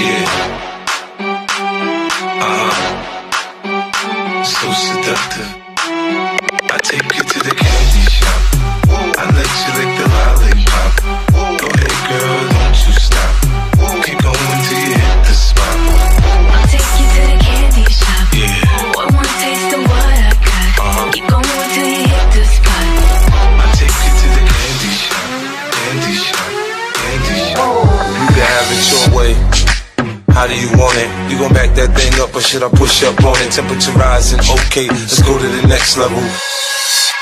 Yeah. So seductive. I take you to the candy shop. I let you lick the lollipop. Go ahead, girl, don't you stop. Keep going till you hit the spot. I'll take you to the candy shop. Yeah. I wanna taste of what I got. Keep going till you hit the spot. I take you to the candy shop. Candy shop. Candy shop. You can have it your way. How do you want it? You gon' back that thing up or should I push up on it? Temperature rising, okay, let's go to the next level.